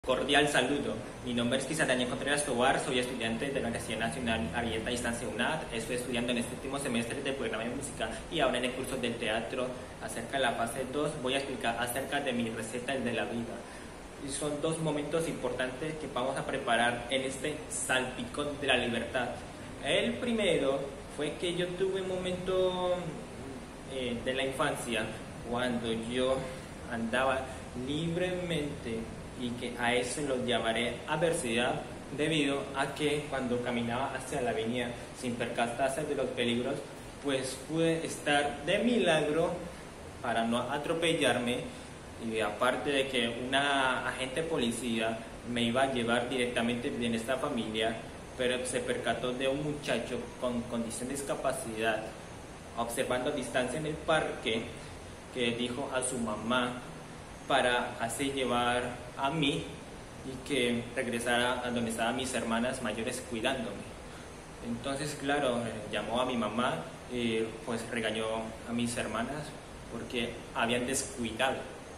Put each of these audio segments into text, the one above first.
Cordial saludo, mi nombre es Quizá Daniel Contreras Tobar, soy estudiante de la Universidad Nacional Abierta a Distancia UNAD, estoy estudiando en este último semestre del programa de música y ahora en el curso del teatro acerca de la fase 2 voy a explicar acerca de mi receta de la vida. Y son dos momentos importantes que vamos a preparar en este salpicón de la libertad. El primero fue que yo tuve un momento de la infancia cuando yo andaba libremente y que a eso lo llamaré adversidad, debido a que cuando caminaba hacia la avenida sin percatarse de los peligros, pues pude estar de milagro para no atropellarme, y aparte de que una agente policía me iba a llevar directamente en esta familia, pero se percató de un muchacho con condición de discapacidad observando a distancia en el parque, que dijo a su mamá para así llevar a mí y que regresara a donde estaban mis hermanas mayores cuidándome. Entonces, claro, llamó a mi mamá y pues regañó a mis hermanas porque habían descuidado.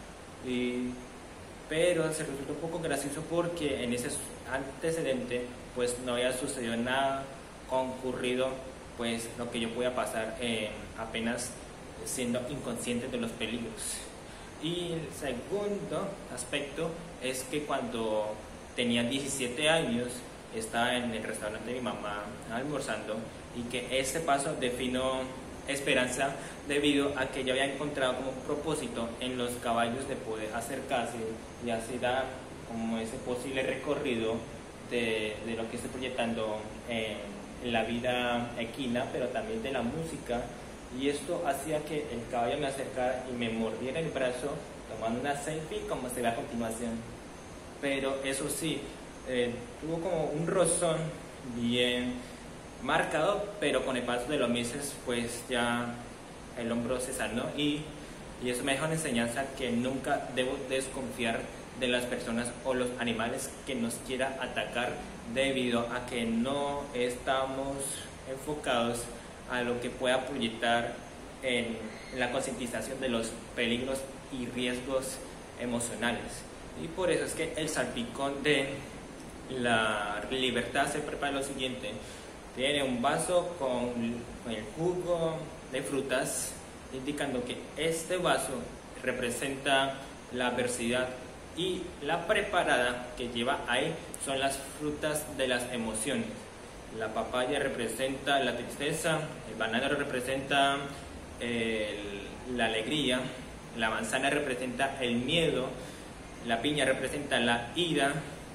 Pero se resultó un poco gracioso porque en ese antecedente pues no había sucedido nada concurrido, pues lo que yo podía pasar apenas siendo inconsciente de los peligros. Y el segundo aspecto es que cuando tenía 17 años estaba en el restaurante de mi mamá almorzando, y que ese paso definió esperanza debido a que yo había encontrado como un propósito en los caballos de poder acercarse y así dar como ese posible recorrido de lo que estoy proyectando en la vida equina, pero también de la música. Y esto hacía que el caballo me acercara y me mordiera el brazo, tomando una selfie como se ve a continuación. Pero eso sí, tuvo como un rozón bien marcado, pero con el paso de los meses pues ya el hombro se sanó, y eso me dejó una enseñanza que nunca debo desconfiar de las personas o los animales que nos quieran atacar, debido a que no estamos enfocados a lo que pueda proyectar en la concientización de los peligros y riesgos emocionales. Y por eso es que el salpicón de la libertad se prepara lo siguiente: tiene un vaso con el jugo de frutas, indicando que este vaso representa la adversidad, y la preparada que lleva ahí son las frutas de las emociones. La papaya representa la tristeza, el banano representa la alegría, la manzana representa el miedo, la piña representa la ira,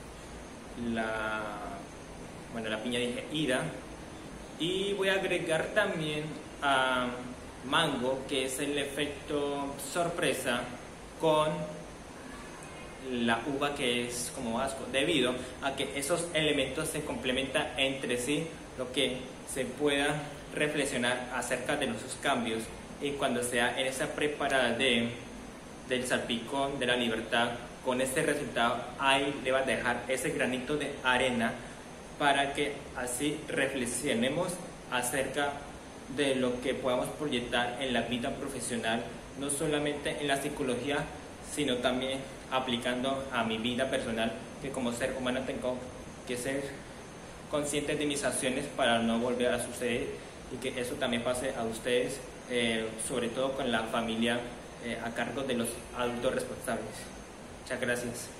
la piña dije ira, y voy a agregar también a mango, que es el efecto sorpresa con la uva, que es como asco, debido a que esos elementos se complementan entre sí, lo que se pueda reflexionar acerca de nuestros cambios. Y cuando sea en esa preparada del salpicón de la libertad, con este resultado ahí le va a dejar ese granito de arena para que así reflexionemos acerca de lo que podamos proyectar en la vida profesional, no solamente en la psicología, sino también aplicando a mi vida personal, que como ser humano tengo que ser consciente de mis acciones para no volver a suceder, y que eso también pase a ustedes, sobre todo con la familia a cargo de los adultos responsables. Muchas gracias.